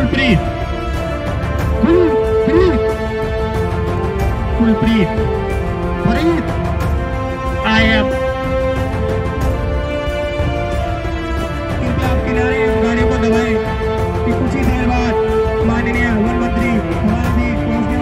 कुलप्रीत आया कृपया आप किनारे गाड़ियों को दबाएं कि कुछ ही देर बाद माननीय वन मंत्री हमारे पहुंचने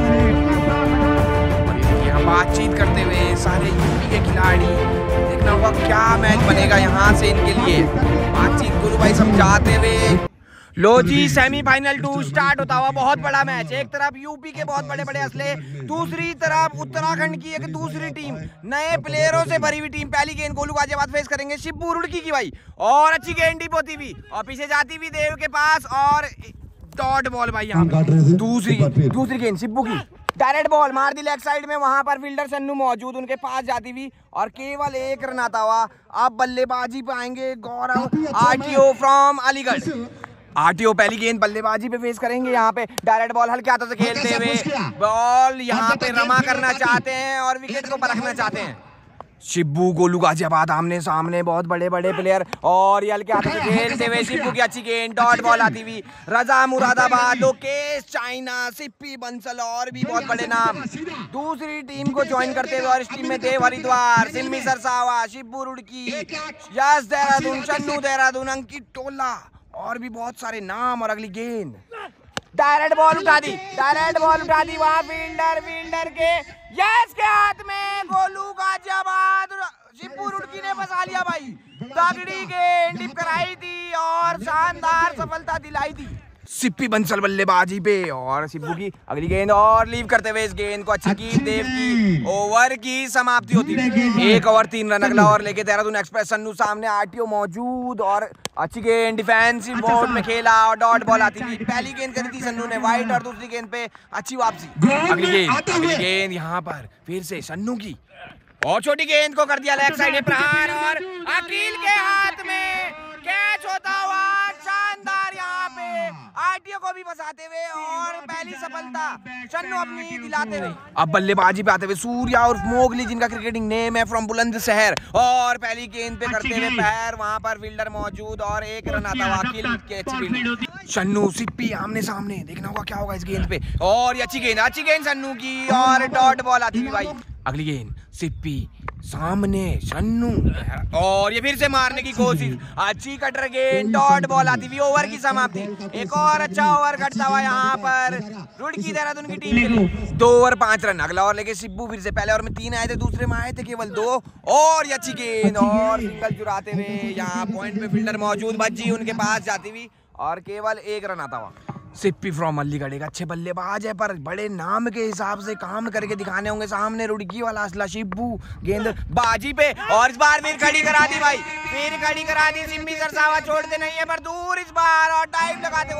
वाले। यहाँ बातचीत करते हुए सारे यूपी के खिलाड़ी, देखना होगा क्या मैच बनेगा यहाँ से इनके लिए। बातचीत गुरु भाई समझाते हुए। लो जी, सेमीफाइनल 2 स्टार्ट होता हुआ बहुत बड़ा मैच। एक तरफ यूपी के बहुत बड़े बड़े असले, दूसरी तरफ उत्तराखंड की एक दूसरी टीम, नए प्लेयरों से भरी हुई टीम। पहली गेंद गोलू गाजियाबाद फेस करेंगे शिब्बू रुड़की की भाई, और अच्छी गेंड डीप होती हुई और पीछे जाती हुई देव के पास, और डॉट बॉल भाई यहाँ पे। दूसरी गेंद शिब्बू की, डायरेक्ट बॉल मार दी लेग साइड में। वहां पर फील्डर सन्नू मौजूद, उनके पास जाती हुई और केवल एक रन आता हुआ। अब बल्लेबाजी पे आएंगे Gaurav RTO from Aligarh. RTO पहली गेंद बल्लेबाजी पे फेस करेंगे। यहाँ पे डायरेक्ट बॉल हल्के हाथों से खेलते हुए बॉल यहाँ पे रमा करना चाहते हैं और विकेट को परखना चाहते हैं। शिब्बू गोलू गाजियाबाद आमने सामने, बहुत बड़े बड़े प्लेयर, और ये हल्के हाथों से खेलते हुए शिब्बू की अच्छी गेंद, डॉट बॉल आती हुई। रजा मुरादाबाद, लोकेश चाइना, सिप्पी बंसल और भी बहुत बड़े नाम दूसरी टीम को ज्वाइन करते हुए। और इस टीम में देव हरिद्वार, सिम्मी सरसावा, शिब्बू रुड़की, यश देहरादून, चन्नू देहरादून, अंकित टोला और भी बहुत सारे नाम। और अगली गेंद डायरेक्ट बॉल उठा दी, वहां फील्डर के यस के हाथ में गोलू गाजियाबाद। शिब्बू रुड़की ने फंसा लिया भाई, तगड़ी गेंद डिप कराई थी और शानदार सफलता दिलाई थी सिप्पी बंसल बल्लेबाजी पे। और शिब्बू की अगली गेंद और लीव करते हुए इस गेंद को अच्छी की देव की। ओवर की समाप्ति होती है। 1 ओवर 3 रन। अगला ओवर लेके देहरादून एक्सप्रेस, सन्नू सामने, आरटीओ मौजूद और अच्छी गेंद डिफेंसिव मोड में खेला और डॉट बॉल आती थी। पहली गेंद करी थी सन्नू ने वाइड और दूसरी गेंद पे अच्छी वापसी। अगली गेंद यहाँ पर फिर से सन्नू की, और छोटी गेंद को कर दिया लेग साइड में प्रहार और अकील के हाथ में कैच होता हुआ। शानदार यहाँ पे आरटीओ को भी फंसाते हुए और पहली सफलता चन्नू अपनी दिलाते हुए। अब बल्लेबाजी पे आते हुए सूर्या और मोगली, जिनका क्रिकेटिंग नेम है, फ्रॉम बुलंदशहर, और पहली गेंद पे करते हुए पैर, वहां पर फील्डर मौजूद और एक रन आता हुआ अकील के अच्छी फील्ड। सन्नू सिप्पी आमने सामने, देखना होगा क्या होगा इस गेंद पे। और ये अच्छी गेंद सन्नू की और डॉट बॉल आती है भाई। अगली गेंद सिप्पी सामने, सन्नू, और ये फिर से मारने की कोशिश, अच्छी कटर गेंद, डॉट बॉल आती हुई। ओवर की समाप्ति। एक और अच्छा ओवर कटता हुआ यहाँ पर रुड़की देहरादून की टीम के लिए। 2 ओवर 5 रन। अगला ओवर लेके शिब्बू फिर से, पहले ओवर में 3 आए थे, दूसरे में आए थे केवल 2। और ये अच्छी गेंद और सिंगल चुराते हुए यहाँ पॉइंट पे फील्डर मौजूद, भज्जी उनके पास जाती हुई और केवल 1 रन आता हुआ। सिप्पी फ्रॉम अलीगढ़ एक अच्छे बल्लेबाज है, पर बड़े नाम के हिसाब से काम करके दिखाने होंगे। सामने रुड़की वाला असला शिब्बू, गेंद बाजी पे, और इस बार फिर खड़ी करा दी भाई, फिर खड़ी करा दी। सिम्मी सरसावा छोड़ते नहीं है पर दूर इस बार, और टाइम लगाते।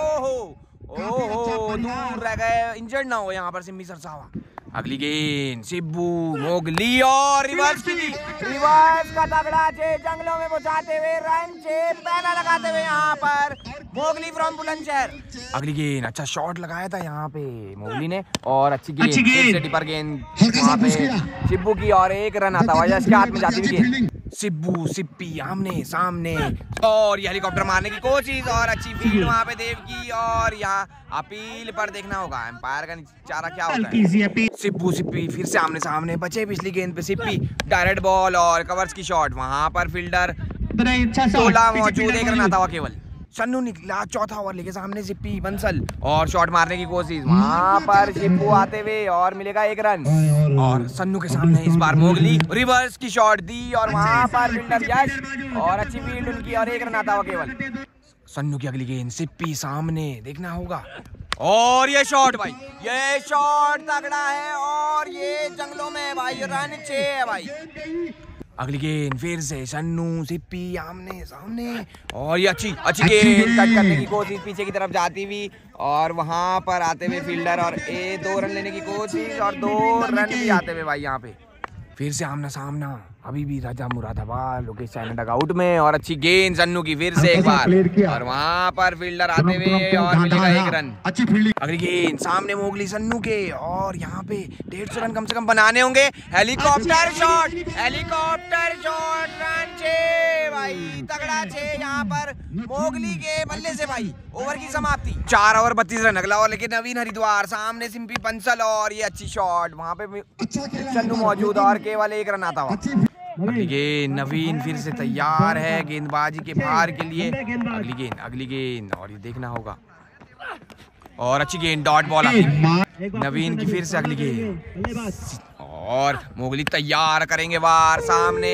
ओहो दूर रह गए, इंजर्ड ना हो यहाँ पर सिम्मी सरसावा। अगली गेंद शिब्बू, मोगली, और रिवर्स की थी, रिवर्स का तगड़ा छे जंगलों में पहुंचाते हुए रन छे पहला लगाते हुए यहाँ पर मोगली फ्रॉम बुलंदशहर। अगली गेंद अच्छा शॉट लगाया था यहाँ पे मोगली ने, और अच्छी गेंद टिपर गेंद वहाँ पे शिब्बू की, और 1 रन आता हुआ इसके हाथ में जाती हुई गेंद। शिब्बू सिप्पी आमने सामने, और ये हेलीकॉप्टर मारने की कोशिश, और अच्छी फील्ड वहाँ पे देव की। और यहाँ अपील पर देखना होगा एम्पायर का चारा क्या होता है। शिब्बू सिप्पी फिर से आमने सामने, बचे पिछली गेंद पे सिप्पी, डायरेक्ट बॉल और कवर्स की शॉट, वहां पर फील्डर टोला मौजूद, 1 रन आता हुआ केवल। सन्नू निकला चौथा ओवर लेके सामने, सिप्पी बंसल, और शॉट मारने की कोशिश, वहां पर शिब्बू आते हुए और मिलेगा 1 रन। और सन्नू के सामने इस बार मोगली रिवर्स की शॉट दी, और वहां पर फील्डर यश, और अच्छी फील्ड उनकी, और 1 रन आता हुआ केवल। सन्नू की अगली गेंद सिप्पी सामने, देखना होगा, और ये शॉट भाई, ये शॉट तगड़ा है, और ये जंगलों में है भाई, रन 6 है भाई। अगली गेंद फिर से सन्नू सिप्पी आमने सामने, और ये अच्छी गेंद कट करने की कोशिश पीछे की तरफ जाती हुई, और वहां पर आते हुए फील्डर, और 2 रन लेने की कोशिश, और 2 रन भी आते हुए भाई यहाँ पे। फिर से आमना सामना, अभी भी राजा मुरादाबाद लोकेश चाइना डगआउट में और अच्छी गेंद सन्नू की फिर से एक बार और वहां पर फील्डर आते हुए और मिलेगा एक रन। अच्छी फील्डिंग। अगली गेंद सामने मोगली सन्नू के और यहाँ पे 150 रन कम से कम बनाने होंगे। हेलीकॉप्टर शॉट रन 6 भाई, तगड़ा 6 यहाँ पर मोगली के बल्ले से भाई। ओवर की समाप्ति 4 ओवर 32 रन। अगला ओवर लेकिन नवीन हरिद्वार सामने सिंपी बंसल और ये अच्छी शॉट वहां पे सन्नू मौजूद और केवल एक रन आता हुआ। अगली गेंद नवीन फिर से तैयार है गेंदबाजी के भार के लिए। अगली गेंद और ये देखना होगा और अच्छी गेंद डॉट बॉल आती है नवीन की फिर से। अगली गेंद और मोगली तैयार करेंगे वार। सामने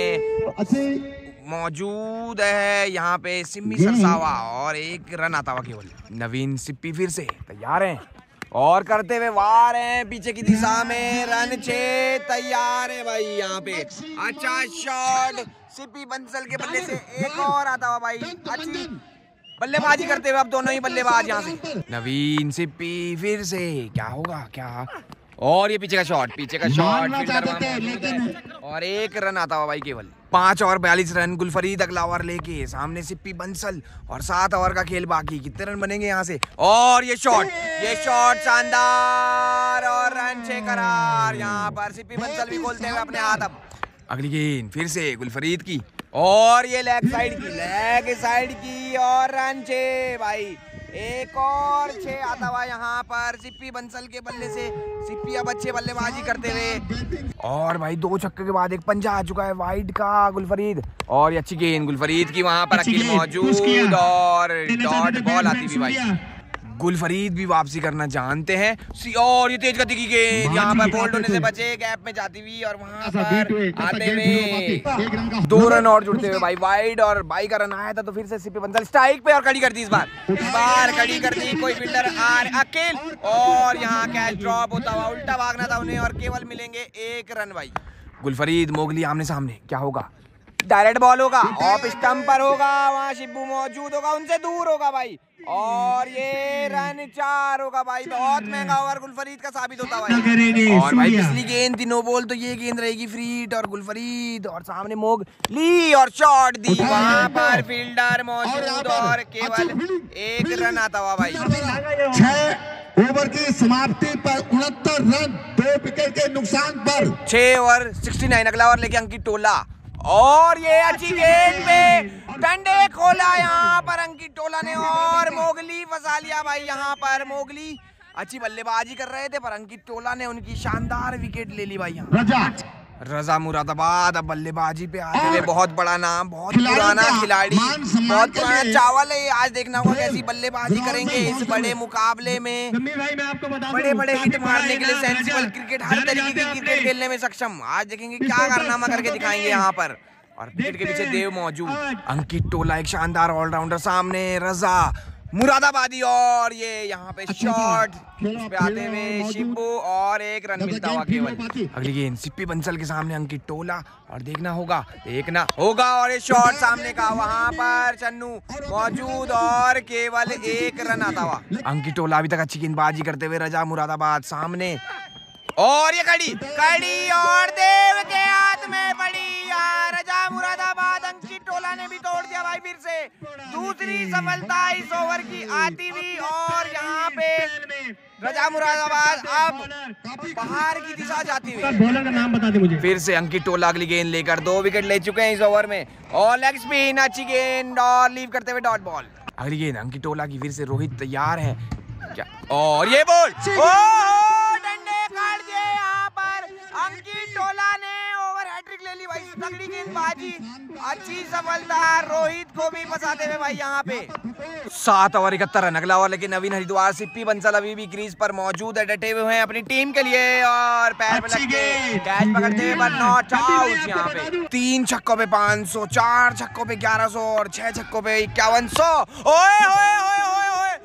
मौजूद है यहाँ पे सिम्मी सरसावा और एक रन आता हुआ केवल। नवीन सिप्पी फिर से तैयार हैं और करते हुए वार हैं पीछे की दिशा में। रन 6 तैयार है भाई यहाँ पे। अच्छा शॉट सिप्पी बंसल के बल्ले से एक और आता हुआ भाई। अच्छी बल्लेबाजी करते हुए अब दोनों ही बल्लेबाज यहाँ से। नवीन सिप्पी फिर से क्या होगा क्या और ये पीछे का शॉट और एक रन आता हुआ भाई केवल। 5 ओवर 42 रन। गुलफरीद अगला ओवर लेके सामने सिप्पी बंसल और 7 ओवर का खेल बाकी। कितने रन बनेंगे यहाँ से और ये शॉट शानदार और रन 6 करार। यहाँ पर सिप्पी बंसल भी खोलते हुए अपने हाथ। अब अगली गेंद फिर से गुलफरीद की और ये लेग साइड की और रन 6 भाई। एक और 6 आता हुआ यहाँ पर सिप्पी बंसल के बल्ले से। सिप्पी अब अच्छे बल्लेबाजी करते हुए और भाई 2 छक्के के बाद एक पंजा आ चुका है वाइड का गुलफरीद और ये अच्छी गेंद गुलफरीद की वहां पर अकील मौजूद और डॉट बॉल आती थी भाई। गुलफरीद भी वापसी करना जानते हैं और ये तेज गति की गेंद यहाँ पर बोल्ड होने से बचे गैप में जाती हुई और वहां पर आते हुए 2 रन और जुड़ते हुए भाई वाइड और बाई का रन आया था तो फिर से सिप्पी बंसल स्ट्राइक पे और कड़ी करती इस बार कड़ी करती। कोई फील्डर अकेल और यहाँ कैच ड्रॉप होता हुआ उल्टा भागना था उन्हें और केवल मिलेंगे 1 रन भाई। गुलफरीद मोगली आमने सामने क्या होगा। डायरेक्ट बॉल होगा ऑफ स्टंप पर होगा। वहाँ शिब्बू मौजूद होगा उनसे दूर होगा भाई और ये रन 4 होगा भाई। बहुत महंगा ओवर गुलफरीद का साबित होता है। और भाई पिछली गेंद थी नो बॉल तो ये गेंद रहेगी फ्री हिट और गुलफरीद और सामने मोगली और शॉट दी वहां पर फील्डर मौजूद और केवल 1 रन आता हुआ भाई। 6 ओवर की समाप्ति पर 69 रन 2 विकेट के नुकसान पर। 6 ओवर 69। अगला ओवर लेके अंकित टोला और ये अच्छी गेंद पे डंडे खोला यहाँ पर अंकित टोला ने और मोगली फंसा लिया भाई। यहाँ पर मोगली अच्छी बल्लेबाजी कर रहे थे पर अंकित टोला ने उनकी शानदार विकेट ले ली भाई। यहाँ रजा मुरादाबाद अब बल्लेबाजी पे आते हुए बहुत बड़ा नाम, बहुत पुराना खिलाड़ी, बहुत पुराना चावल है। आज देखना होगा कैसी बल्लेबाजी करेंगे इस बड़े मुकाबले में। बड़े हिट मारने के लिए सेंसिबल क्रिकेट, हर तरीके की क्रिकेट खेलने में सक्षम। आज देखेंगे क्या कारनामा करके दिखाएंगे यहाँ पर। और विकेट के पीछे देव मौजूद। अंकित टोला एक शानदार ऑलराउंडर सामने रजा मुरादाबादी और ये यहाँ पे शॉट पे आते हुए शिब्बू और 1 रन मिलता हुआ केवल। अगली गेंद सिप्पी बंसल के सामने अंकित टोला और देखना होगा और ये शॉट सामने का वहां पर चन्नू मौजूद और केवल 1 रन आता हुआ। अंकित टोला अभी तक अच्छी गेंदबाजी करते हुए रजा मुरादाबाद सामने और ये कड़ी और देव के हाथ में पड़ी यार। रजा मुरादाबाद अंकित टोला ने भी तोड़ दिया भाई। फिर से दूसरी सफलता इस ओवर की आती हुई और यहाँ पे रजा मुरादाबाद अब बाहर की दिशा जाती हुई। बॉलर का नाम बता दे मुझे। फिर से अंकित टोला अगली गेंद लेकर 2 विकेट ले चुके हैं इस ओवर में और लेग स्पिन अच्छी गेंद और लीव करते हुए डॉट बॉल। अगली गेंद अंकित टोला की फिर से रोहित तैयार है क्या और ये बॉल काट दिए यहाँ पर अंकित टोला ने ओवर हैट्रिक ले ली भाई। तगड़ी गेंदबाजी, अच्छी सफलता, रोहित को भी फंसाते हुए भाई यहाँ पे। 7 ओवर 71 रन। अगला ओवर लेकिन नवीन हरिद्वार सिप्पी बंसल अभी भी क्रीज पर मौजूद है, डटे हुए हैं अपनी टीम के लिए और पैर पे लग के कैच पकड़ते हुए पर नॉट आउट। यहाँ पे 3 छक्कों पे 500, 4 छक्कों पे 1100 और 6 छक्कों पे 5100। ओए ओए ओए ओए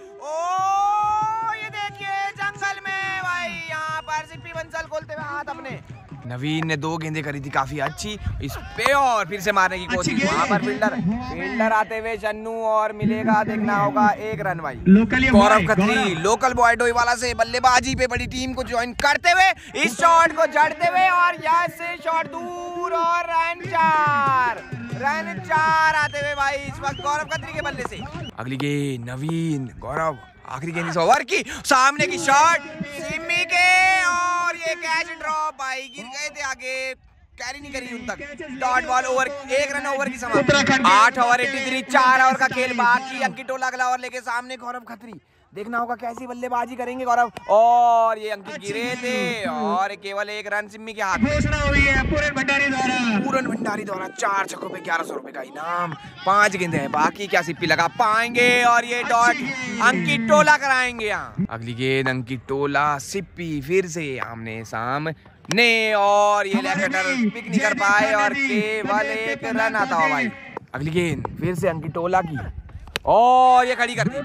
ये देखिए जंगल में भाई यहाँ पर सिप्पी बंसल खोलते हुए हाथ अपने नवीन ने 2 गेंदें करी थी काफी अच्छी इस पे और फिर से मारने की कोशिश। वहां पर फील्डर आते हुए चन्नू और मिलेगा, देखना होगा 1 रन भाई। गौरव खत्री लोकल बॉय डोईवाला से बल्लेबाजी पे बड़ी टीम को ज्वाइन करते हुए इस शॉट को जड़ते हुए और यहाँ से शॉट दूर और रन 4 आते हुए भाई इस वक्त गौरव खत्री के बल्ले से। अगली गेंद नवीन, गौरव, आखिरी गेंद इस ओवर की, सामने की शॉट सिमी के और ये कैच ड्रॉप भाई, गिर गए थे आगे, कैरी नहीं करी उन तक। Dot ball over, 1 run over की समाप्ति। 8 ओवर 83, 4 ओवर का खेल बाकी। अंकित टोला अगला ओवर लेके सामने गौरव खत्री, देखना होगा कैसी बल्लेबाजी करेंगे गौरव। और ये अंकित गिरे थे और केवल 1 रन सिम्मी के हाथ में। पूरन भंडारी द्वारा 4 छक्कों पे 1100 रुपए का इनाम। 5 गेंदें हैं बाकी, क्या सिप्पी लगा पाएंगे और ये डॉट अंकित टोला कराएंगे यहाँ। अगली गेंद अंकित टोला सिप्पी फिर से आमने सामने और ये लेग कटर पिक नहीं कर पाए और केवल 1 रन आता हुआ भाई। अगली गेंद फिर से अंकित टोला की और ये खड़ी कर दी,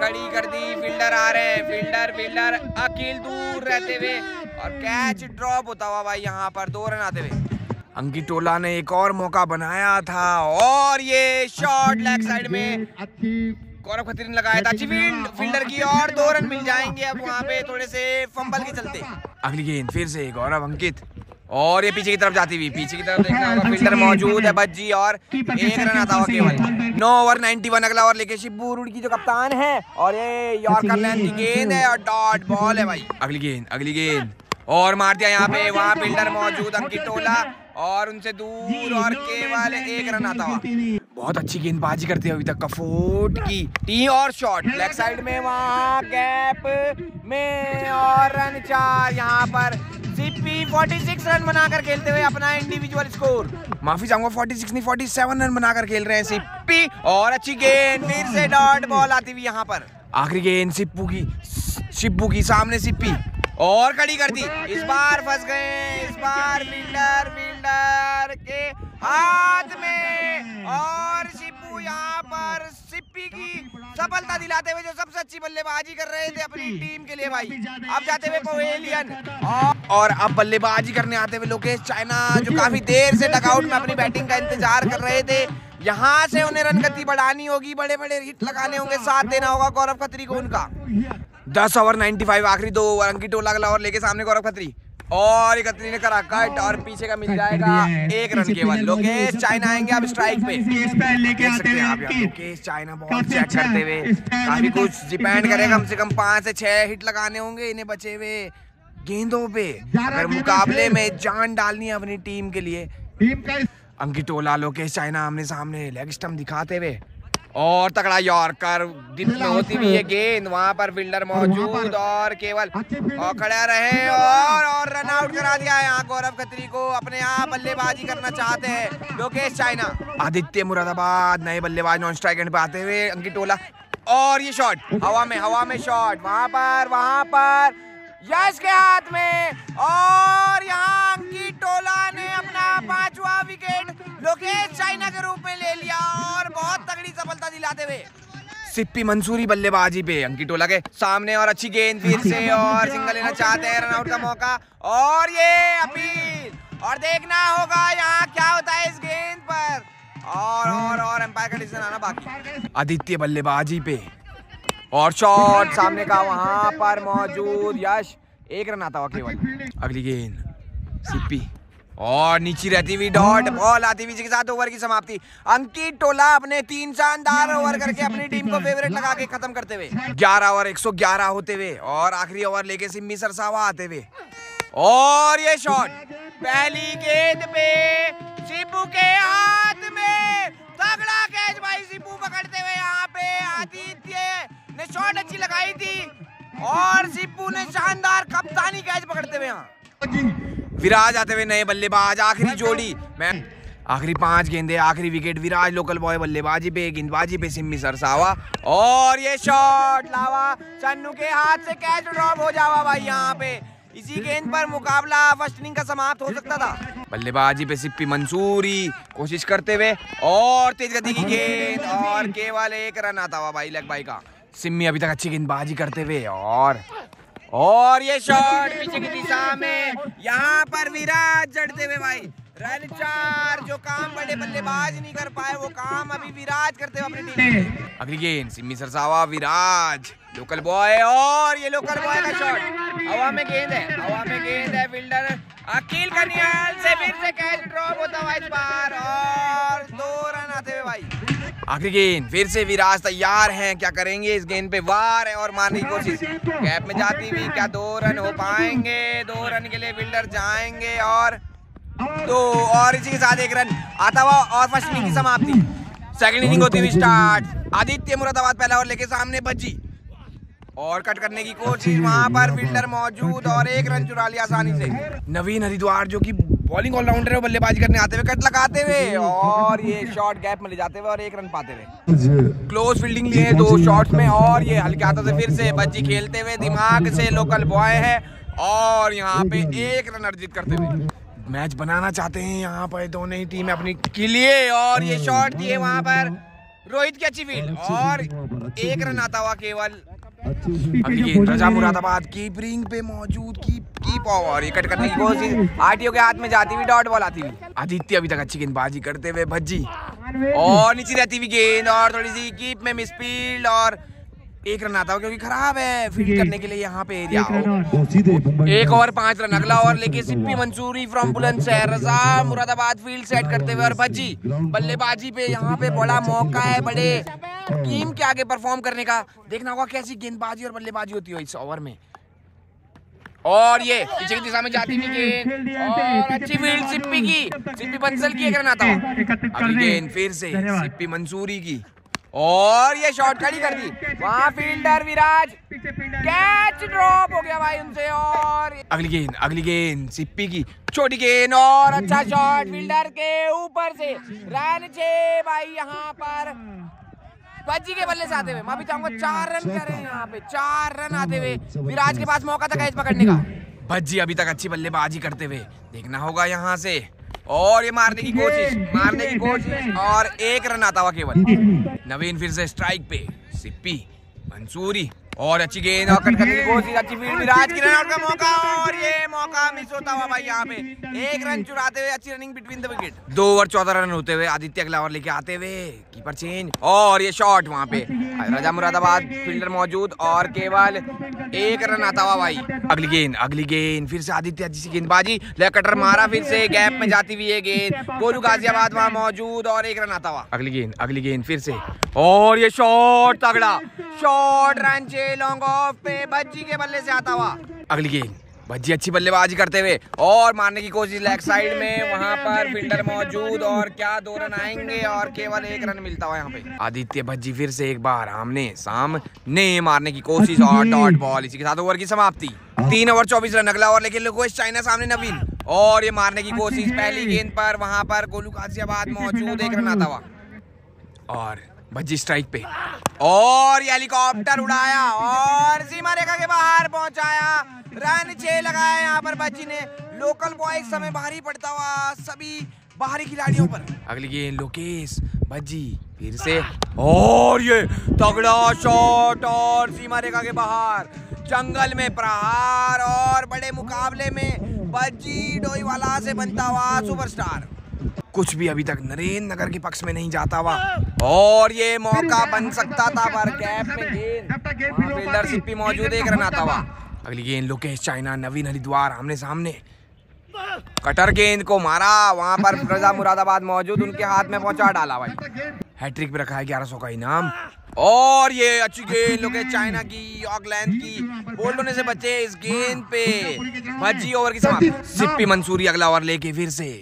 फील्डर आ रहे हैं, फील्डर अकील दूर रहते हुए और कैच ड्रॉप होता हुआ भाई यहाँ पर 2 रन आते हुए। अंकित टोला ने एक और मौका बनाया था और ये शॉट लेग साइड में गौरव खत्री ने लगाया था, अच्छी फील्डर की और 2 रन मिल जाएंगे अब वहाँ पे थोड़े से फंबल के चलते। अगली गेंद फिर से गौरव अंकित और ये पीछे की तरफ जाती हुई, पीछे की तरफ देखना होगा, फील्डर मौजूद है बज्जी और 1 रन आता हुआ केवल। 9 ओवर 91 अगला ओवर लेके शिबू रुड़की जो कप्तान है और ये यॉर्कर लेंथ की गेंद है और डॉट बॉल है भाई। अगली गेंद और मार दिया यहाँ पे, वहाँ फील्डर मौजूद अंकित टोला और उनसे दूर और केवल 1 रन आता हुआ। बहुत अच्छी गेंदबाजी करते हैं अभी तक कफोट की टीम और शॉट लेग साइड में, वहाँ गैप में और रन 4 यहाँ पर। सिप्पी 46 रन बनाकर खेलते हुए अपना इंडिविजुअल स्कोर, माफी चाहूंगा 46 नहीं 47 रन बनाकर खेल रहे हैं सिप्पी। और अच्छी गेंद फिर से डॉट बॉल आती हुई यहाँ पर। आखिरी गेंद शिब्बू की सामने सिप्पी और खड़ी कर दी, इस बार फंस गए, इस बार फील्डर के हाथ में और शिब्बू यहाँ पर सिप्पी की सफलता दिलाते हुए जो सबसे अच्छी बल्लेबाजी कर रहे थे अपनी टीम के लिए भाई। अब जाते हुए पवेलियन और अब बल्लेबाजी करने आते हुए लोकेश चाइना जो काफी देर से डगआउट में अपनी बैटिंग का इंतजार कर रहे थे। यहाँ से उन्हें रन गति बढ़ानी होगी, बड़े हिट लगाने होंगे, साथ देना होगा गौरव खत्री को उनका। 10 ओवर 95 आखिरी 2 ओवर अंकित टोला अगला ओवर लेके सामने गौरव खत्री और खत्री ने करा कट और पीछे का मिल जाएगा 1 रन केवल। लोकेश चाइना आएंगे अब स्ट्राइक पे, देख सकते हैं आप लोकेश चाइना बहुत चेक करते हुए काफी कुछ डिपेंड करेगा, कम से कम 5 से 6 हिट लगाने होंगे इन्हें बचे हुए गेंदों पे अगर मुकाबले में जान डालनी है अपनी टीम के लिए। अंकित टोला लोकेश चाइना आमने सामने लेग स्टंप दिखाते हुए और तगड़ा यॉर्कर डिप में होती हुई है गेंद, वहां पर फील्डर मौजूद और केवल और खड़ा रहे और रन आउट करा दिया है यहाँ गौरव खत्री को। अपने यहाँ बल्लेबाजी करना चाहते हैं लोकेश चाइना। आदित्य मुरादाबाद नए बल्लेबाज नॉन स्ट्राइक एंड पे आते हुए अंकित टोला और ये शॉट हवा में शॉट वहां पर यश के हाथ में और यहाँ अंकित टोला ने अपना 5वां विकेट लोकेश चाइना के रूप में ले लिया और बहुत तगड़ी सफलता दिलाते हुए। सिप्पी मंसूरी बल्लेबाजी पे अंकित टोला के सामने और अच्छी गेंद फिर से और सिंगल लेना चाहते हैं, रन आउट का मौका और ये अपील और देखना होगा यहाँ क्या होता है इस गेंद पर और एम्पायर का डिसीजन आना बाकी। आदित्य बल्लेबाजी पे और शॉट सामने का वहां पर मौजूद यश, 1 रन आता हुआ केवल। अगली गेंद सिप्पी और नीचे रहती हुई डॉट बॉल आती हुई के साथ ओवर की समाप्ति। अंकित टोला अपने 3 शानदार ओवर करके अपनी टीम को फेवरेट लगा के खत्म करते हुए 11 ओवर 111 होते हुए और आखिरी ओवर लेके सिम्मी सरसावा आते हुए और ये शॉट पहली गेंद पे शिबू के हाथ में तगड़ा कैच भाई, शिबू पकड़ते हुए यहाँ पे आदित्य ने शॉट अच्छी लगाई थी और शिबू ने शानदार कप्तानी कैच पकड़ते हुए यहाँ। विराज आते हुए नए बल्लेबाज, आखिरी जोड़ी में आखिरी 5 गेंदे आखिरी विकेट। विराज लोकल बॉय बल्लेबाजी पे, गेंदबाजी पे सिम्मी सरसावा और ये शॉट लावा चन्नू के हाथ से कैच ड्रॉप हो जावा भाई यहाँ पे। इसी गेंद पर मुकाबला फर्स्ट इनिंग का समाप्त हो सकता था। बल्लेबाजी पे सिप्पी मंसूरी कोशिश करते हुए और तेज गति की गेंद और केवल 1 रन आता हुआ भाई लेग बाई का। सिम्मी अभी तक अच्छी गेंदबाजी करते हुए और ये शॉट पीछे की दिशा में, यहाँ पर विराज जड़ते हुए भाई रन 4। जो काम बड़े बल्लेबाज नहीं कर पाए वो काम अभी विराज करते हुए अपनी टीम में। अगली गेंद सिम्मी सरसावा, विराज लोकल बॉय, और ये लोकल बॉय का शॉट हवा में गेंद है, हवा में गेंद है। फील्डर अकील कनियाल से फिर से कैच ड्रॉप होता हुआ इस बार, और 2 रन आते हुए भाई। आखिरी गेंद फिर से विराज तैयार हैं, क्या करेंगे इस गेंद पे, वार है और मारने की कोशिश, गैप में जाती हुई, क्या 2 रन हो पाएंगे? 2 रन के लिए फील्डर जाएंगे, और 2, और इसी के साथ 1 रन आता हुआ और फर्स्ट इनिंग की समाप्ति। सेकंड इनिंग होती हुई स्टार्ट। आदित्य मुरादाबाद पहला ओवर लेके सामने भज्जी, और कट करने की कोशिश, वहां पर फील्डर मौजूद और 1 रन चुरा लिया आसानी से। नवीन हरिद्वार जो कि बॉलिंग ऑलराउंडर है, बल्लेबाजी करने आते हुए कट लगाते हुए, और ये शॉट गैप में ले जाते हुए और 1 रन पाते हुए। क्लोज फील्डिंग लिए हैं 2 शॉट्स में, और ये हल्के हाथों से फिर से भज्जी खेलते हुए, दिमाग से लोकल बॉय है, और यहाँ पे 1 रन अर्जित करते हुए मैच बनाना चाहते हैं यहाँ पर दोनों ही टीमें अपनी के लिए। और ये शॉट दिए वहां पर रोहित की अच्छी फील्ड, और 1 रन आता हुआ केवल। अगली गेंद रजा मुरादाबाद कीपिंग पे मौजूद, कीप ओवर, ये कट करने की कोशिश, आरटीओ के हाथ में जाती हुई, डॉट बॉल आती हुई। आदित्य अभी तक अच्छी गेंदबाजी करते हुए भज्जी, और नीचे रहती हुई गेंद, और थोड़ी सी कीप में मिसफील्ड, और 1 रन आता हुआ क्योंकि खराब है फील्ड करने के लिए यहाँ पे एरिया। 1 over 5 run. अगला ओवर लेके Sippy Mansuri from Bulandshahr, Raza Moradabad field set करते हुए, और भज्जी बल्लेबाजी पे यहाँ पे बड़ा मौका है बड़े टीम के आगे परफॉर्म करने का। देखना होगा कैसी गेंदबाजी और बल्लेबाजी होती है इस ओवर में। और ये पीछे की दिशा में जाती हुई गेंद, और अच्छी फील्ड सिप्पी की, सिप्पी बंसल की 1 रन आता हुआ। अगली गेंद फिर से सिप्पी मंसूरी की, और ये शॉट खड़ी कर दी, वहां फील्डर विराज, कैच ड्रॉप हो गया भाई उनसे। और अगली गेंद सिप्पी की छोटी गेंद, और अच्छा शॉट फील्डर के ऊपर से, रन 6 भाई। यहाँ पर भज्जी के बल्ले से आते हुए, मैं भी चाहूंगा 4 रन करें यहाँ पे, 4 रन आते हुए। विराज के पास मौका था कैच पकड़ने का, भज्जी अभी तक अच्छी बल्लेबाजी करते हुए, देखना होगा यहाँ से, और ये मारने की कोशिश, और 1 रन आता हुआ केवल। नवीन फिर से स्ट्राइक पे, सिप्पी मंसूरी, और अच्छी गेंद, और कट करने की कोशिश, अच्छी फील्ड, विराज की रन आउट का मौका, और ये मौका मिस होता हुआ भाई यहाँ पे। 1 रन चुराते हुए, अच्छी running between the wicket. 2 over 14 run होते हुए आदित्य अगला ओवर लेके आते हुए, कीपर चेंज, और ये शॉट वहां पे रजा मुरादाबाद फील्डर मौजूद, और केवल 1 रन आता हुआ भाई। अगली गेंद फिर से आदित्य अच्छी गेंदबाजी, लेग कटर मारा, फिर से गैप में जाती हुई ये गेंद, गोलू गाजियाबाद वहां मौजूद, और 1 रन आता हुआ। अगली गेंद फिर से, और ये शॉट तगड़ा शॉट, रन 6 लॉन्ग ऑफ पे भज्जी के बल्ले से आता हुआ। अगली गेंद भज्जी अच्छी बल्लेबाजी करते हुए, और मारने की कोशिश लेग साइड में, वहां पर फील्डर मौजूद, और क्या 2 रन आएंगे, और केवल 1 रन मिलता हुआ यहाँ पे। आदित्य भज्जी फिर से एक बार आमने सामने मारने की कोशिश, और डॉट बॉल। इसी के साथ ओवर की समाप्ति। 3 ओवर 24 रन। अगला ओवर लेकिन लोगों चाइना सामने नवीन, और ये मारने की कोशिश पहली गेंद पर, वहां पर गोलू गाजियाबाद मौजूद, 1 रन आता हुआ। और भज्जी स्ट्राइक पे, और ये हेलीकॉप्टर उड़ाया, और सीमा रेखा के बाहर पहुंचाया, रन 6 लगाया यहाँ पर भज्जी ने। लोकल बॉय इस समय भारी पड़ता हुआ सभी बाहरी खिलाड़ियों पर। अगली गेंद लोकेश भज्जी फिर से, और ये तगड़ा शॉट, और सीमा रेखा के बाहर, जंगल में प्रहार, और बड़े मुकाबले में भज्जी डोईवाला से बनता हुआ सुपरस्टार। कुछ भी अभी तक नरेंद्र नगर के पक्ष में नहीं जाता हुआ, और ये मौका बन सकता था पर गैप में गेंद, फील्डर सिप्पी मौजूद, 1 रन आता हुआ। अगली गेंद लोकेश चाइना नवीन हरिद्वार आमने सामने, कटर गेंद को मारा, वहां पर रजा मुरादाबाद मौजूद, उनके हाथ में पहुंचा डाला भाई। हैट्रिक पे रखा है 1100 का इनाम, और ये अच्छी गेंद लोकेश चाइना की, ऑकलैंड की, बोल्ड होने से बचे इस गेंद पे भज्जी। ओवर की समाप्ति। सिप्पी मंसूरी अगला ओवर लेके फिर से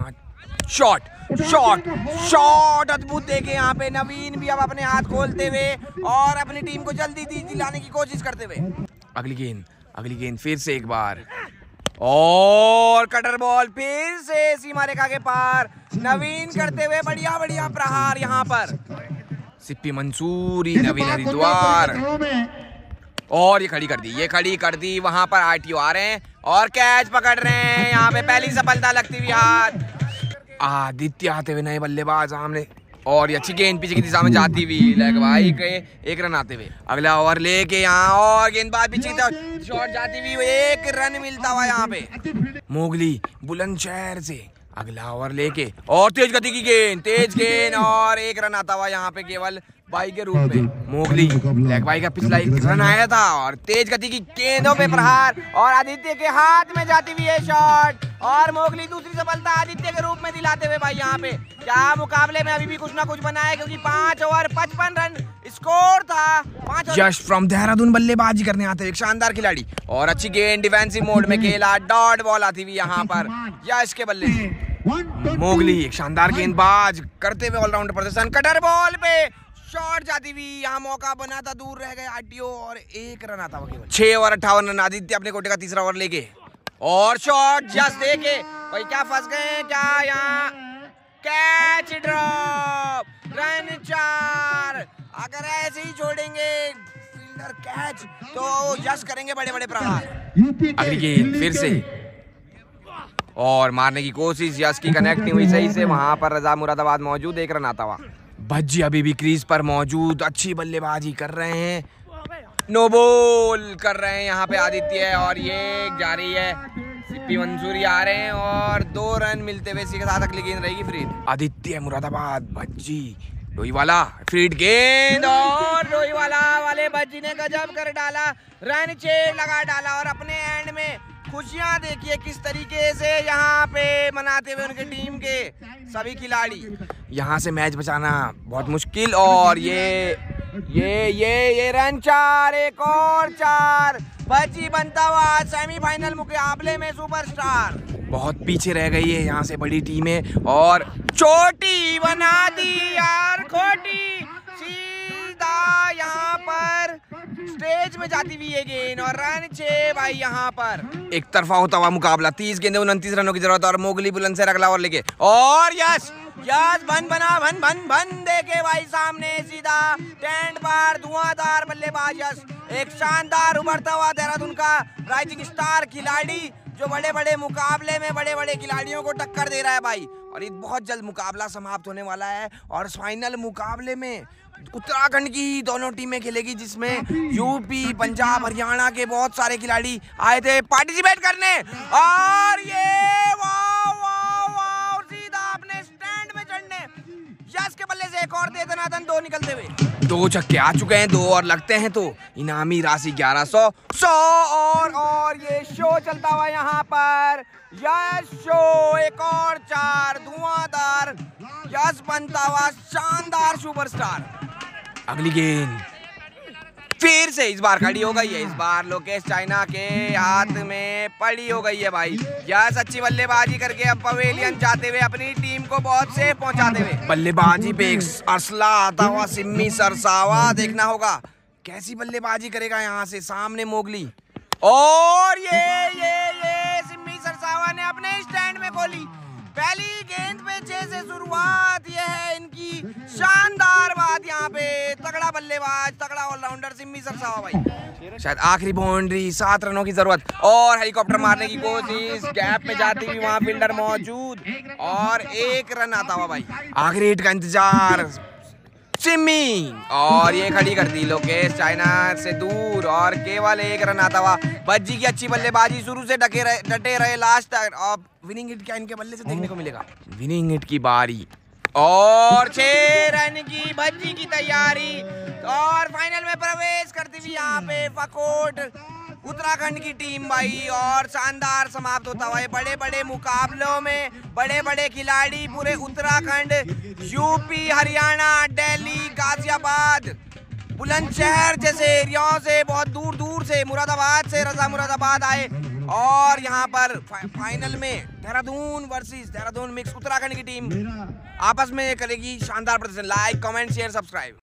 शॉट अद्भुत देखे यहाँ पे। नवीन भी अब अपने हाथ खोलते हुए, और अपनी टीम को जल्दी दिलाने की कोशिश करते हुए। अगली गेंद फिर से एक बार, और कटर बॉल फिर से सीमा रेखा के पार, नवीन करते हुए बढ़िया प्रहार यहाँ पर। सिप्पी मंसूरी नवीन हरिद्वार, और ये खड़ी कर दी, वहां पर आरटीओ आ रहे हैं और कैच पकड़ रहे हैं। यहाँ पे पहली सफलता लगती हुई हाथ। आदित्य आते हुए नए बल्लेबाज सामने, और ये अच्छी गेंद पीछे की दिशा में जाती हुई लेग भाई के 1 रन आते हुए। अगला ओवर लेके यहाँ और गेंदबाज पीछे की तरफ शॉट जाती हुई 1 रन मिलता हुआ यहाँ पे मोगली बुलंदशहर से। अगला ओवर लेके और तेज गति की गेंद, तेज गेंद और 1 रन आता हुआ यहाँ पे केवल बाई के रूप में। मोगली लेग बाई का पिछला 1 रन आया था और तेज गति की गेंदों पे प्रहार और आदित्य के हाथ में जाती हुई है शॉट और मोगली दूसरी सफलता आदित्य के रूप में दिलाते हुए भाई यहाँ पे। क्या मुकाबले में अभी भी कुछ ना कुछ बना है क्योंकि 5 ओवर 55 रन स्कोर था। 5 जस्ट फ्रॉम देहरादून बल्लेबाजी करने आते हुए एक शानदार खिलाड़ी और अच्छी गेंद डिफेंसिव मोड में खेला, डॉट बॉल आती हुई यहाँ पर यश के बल्ले से। मोगली एक शानदार गेंदबाज करते हुए ऑलराउंडर प्रदर्शन, कटर बॉल पे शॉट जाती हुई यहाँ मौका बना था, दूर रह गए आरटीओ और 1 रन आता हुआ केवल। 6 ओवर 58 रन आदित्य अपने कोटे का तीसरा ओवर लेके और शॉट जस्ट देके भाई क्या फंस गए क्या यहाँ, कैच ड्रॉप रन 4। अगर ऐसे ही छोड़ेंगे फील्डर कैच तो यश करेंगे बड़े बड़े प्रहार। अगली गेंद फिर से और मारने की कोशिश, यश की कनेक्ट नहीं हुई सही से, वहां पर रजा मुरादाबाद मौजूद, 1 रन आता हुआ। भज्जी अभी भी क्रीज पर मौजूद, अच्छी बल्लेबाजी कर रहे हैं, नो बॉल कर रहे हैं यहाँ पे आदित्य और ये जारी है, सिप्पी मंसूरी आ रहे हैं और 2 रन मिलते हुए इसी के साथ अगली गेंद रहेगी फ्री। आदित्य मुरादाबाद भज्जी रोईवाला फील्ड गेंद और रोईवाला वाले भज्जी ने गजब कर डाला, रन 6 लगा डाला और अपने एंड में खुशियां देखिए किस तरीके से यहाँ पे मनाते हुए उनके टीम के सभी खिलाड़ी। यहाँ से मैच बचाना बहुत मुश्किल और ये रन 4, एक और 4, भज्जी बनता हुआ सेमीफाइनल मुकाबले में सुपरस्टार। बहुत पीछे रह गई है यहाँ से बड़ी टीमें और छोटी बना दी यार, खोटी सीधा यहाँ पर स्टेज में जाती हुई है गेंद और रन 6 भाई यहाँ पर। एक तरफा होता हुआ मुकाबला, 30 गेंदे 29 रनों की जरूरत और मोगली बुलंदशहर अगला ओवर लेके और यश भन देखे भाई सामने सीधा टेंट पर धुआंधार बल्लेबाज यश, एक शानदार उभरता हुआ देहरादून का राइजिंग स्टार खिलाड़ी जो बड़े बड़े मुकाबले में बड़े बड़े खिलाड़ियों को टक्कर दे रहा है भाई। और ये बहुत जल्द मुकाबला समाप्त होने वाला है और फाइनल मुकाबले में उत्तराखंड की दोनों टीमें खेलेगी जिसमें यूपी पंजाब हरियाणा के बहुत सारे खिलाड़ी आए थे पार्टिसिपेट करने और ये सीधा अपने स्टैंड में चढ़ने, यश के बल्ले से एक और दे दनादन 2 निकलते हुए 2 छक्के आ चुके हैं, 2 और लगते हैं तो इनामी राशि 1100 और ये शो चलता हुआ यहाँ पर यश शो, एक और 4 धुआंधार यश बनता हुआ शानदार सुपरस्टार। अगली गेंद फिर से इस बार खड़ी हो गई है, इस बार लोकेश चाइना के हाथ में पड़ी हो गई है भाई। यश अच्छी बल्लेबाजी करके अब पवेलियन जाते हुए अपनी टीम को बहुत सेफ पहुंचाते हुए बल्लेबाजी पे एक असला आता हुआ सिम्मी सरसावा, देखना होगा कैसी बल्लेबाजी करेगा यहाँ से। सामने मोगली और ये सिम्मी सरसावा ने अपने स्टैंड में गोली, पहली गेंद पे 6 से शुरुआत, ये है इनकी शानदार बात यहाँ पे, तगड़ा बल्लेबाज तगड़ा ऑलराउंडर सिम्मी सरसावा भाई। शायद आखिरी बाउंड्री, 7 रनों की जरूरत और हेलीकॉप्टर मारने की कोशिश, गैप में जाती हुई वहां फील्डर मौजूद और 1 रन आता हुआ भाई। आखिरी हिट का इंतजार सिम्मी और ये खड़ी कर दी लोकेश चाइना से दूर और केवल 1 रन आता हुआ। भज्जी की अच्छी बल्लेबाजी, शुरू से डटे रहे लास्ट तक। अब विनिंग हिट क्या इनके बल्ले से देखने को मिलेगा, विनिंग हिट की बारी और 6 रन की भज्जी की तैयारी और फाइनल में प्रवेश करती हुई यहाँ पे फकोट उत्तराखंड की टीम भाई और शानदार समाप्त होता हुआ है। बड़े बड़े मुकाबलों में बड़े बड़े खिलाड़ी पूरे उत्तराखंड, यूपी, हरियाणा, दिल्ली, गाजियाबाद, बुलंदशहर जैसे एरियाओं से, बहुत दूर दूर से, मुरादाबाद से रजा मुरादाबाद आए और यहाँ पर फाइनल में देहरादून वर्सेस देहरादून मिक्स उत्तराखंड की टीम आपस में करेगी शानदार प्रदर्शन। Like, comment, share, subscribe.